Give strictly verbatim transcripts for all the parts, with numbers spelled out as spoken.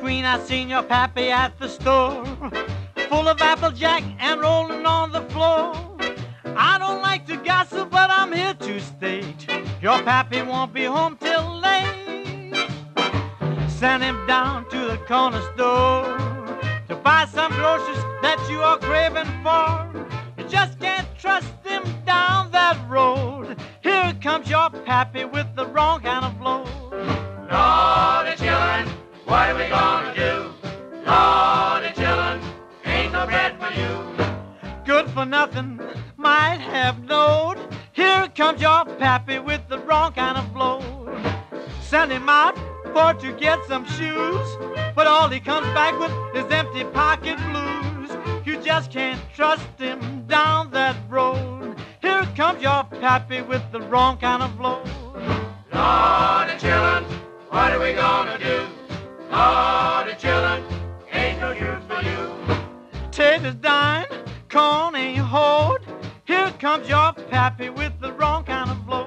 Queen, I seen your pappy at the store, full of Applejack and rolling on the floor. I don't like to gossip, but I'm here to state your pappy won't be home till late. Send him down to the corner store to buy some groceries that you are craving for. You just can't trust him down that road. Here comes your pappy with the wrong kind of load. Lordy children, what are we gonna do? Lordy children, ain't no bread for you. Good for nothing, might have knowed. Here comes your pappy with the wrong kind of load. Send him out for to get some shoes, but all he comes back with is empty pocket blues. You just can't trust him down that road. Here comes your pappy with the wrong kind of load. Lordy children, what are we gonna do? Lordy children, ain't no use for you. Taters dying, corn ain't hoed. Here comes your pappy with the wrong kind of load.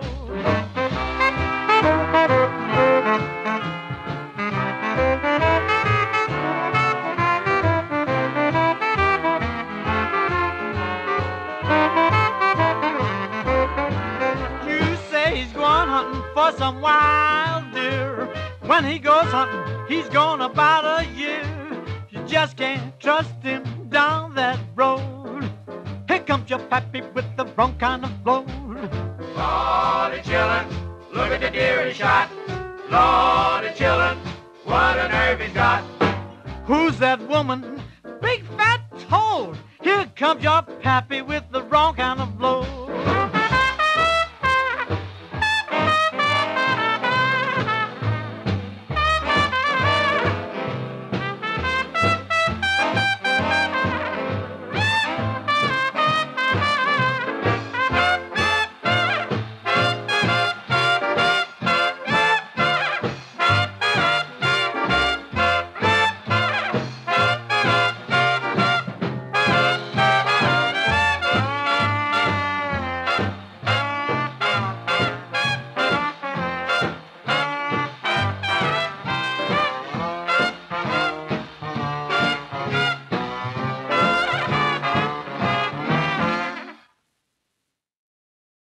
You say he's going hunting for some wild deer. When he goes hunting, he's gone about a year. You just can't trust him down that road. Here comes your pappy with the wrong kind of load. Lordy children, look at the deer he shot. Lordy children, what a nerve he's got. Who's that woman? Big fat toad. Here comes your pappy with the wrong kind of load.